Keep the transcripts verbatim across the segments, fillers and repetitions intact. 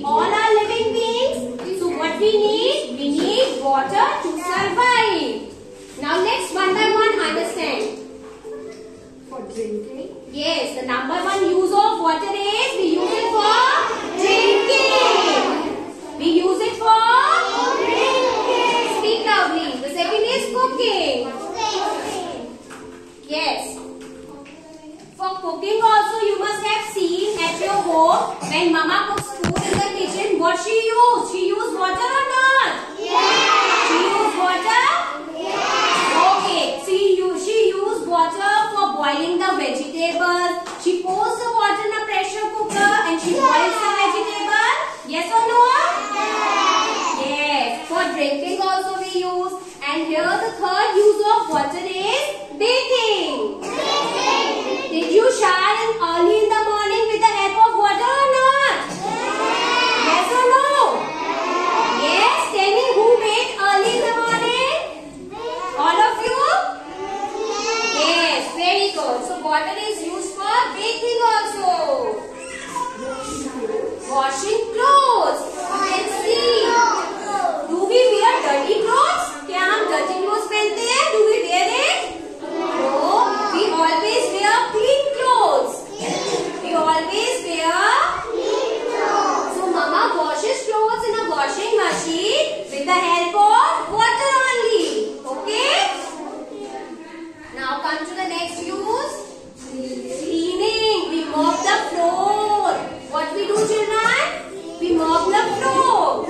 all are living beings. So what we need? We need water to survive. Now let's one by one understand. For drinking? Yes, the number one use of water is we use it for drinking. We use it for drinking. Speak loudly. The second is cooking. Yes. For cooking also you must have seen at your home when mama cooks food in the kitchen, what she use? She use water or not? Yes. She use water? Yes. Okay. She use, she use water for boiling the vegetables. She pours the water in a pressure cooker and she boils the vegetable. Yes or no? Yes. Yes. For drinking also we use. And here the third use of water is bathing. Did you shower in early in the morning with the help of water or not? Yes. Yes or no? Yes. Tell me who bathed early in the morning? All of you? Yes. Very good. So water is used for bathing also. Washing clothes. You can see. Do we wear dirty clothes? क्या हम dirty clothes पहनते हैं? Do we wear it? No. We always wear clean clothes. We always wear clean clothes. So mama washes clothes in a washing machine with the help of water only. Okay? Now come to the next use. Cleaning. We mop the floor. What we do, children? We mop the floor.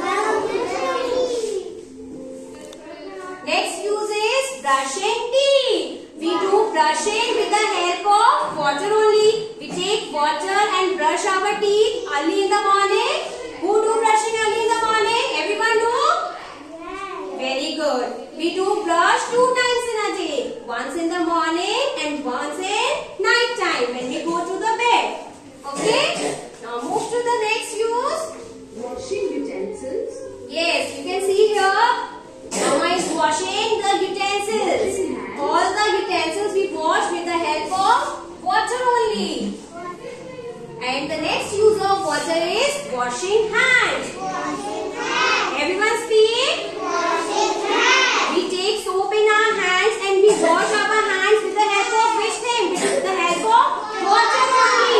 Next use is brushing teeth. We do brushing with the help of water only. We take water and brush our teeth early in the morning. Who do brushing early in the morning? Everyone do? Yes. Very good. We do brush two times in a day. Once in the morning and once in night time when we go to the bed. Okay? Now move to the next use. Washing utensils? Yes, you can see here. Mama is washing the utensils. All the utensils we wash with the help of water only. And the next use of water is washing hands. Washing hands. Everyone speak. Washing hands. We take soap in our hands and we wash our hands with the help of which thing? With the help of water only.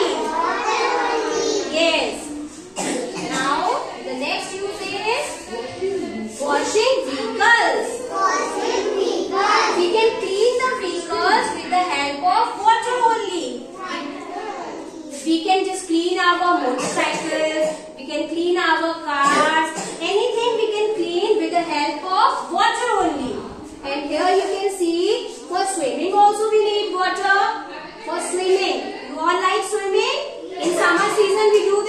Yes. Now the next use is washing vehicles. Washing vehicles. We can clean the vehicles with the help of water only. We can just clean our motorcycles. We can clean our cars. Anything we can clean with the help of water only. And here you can see for swimming also we need water. For swimming. You all like swimming? In summer season we do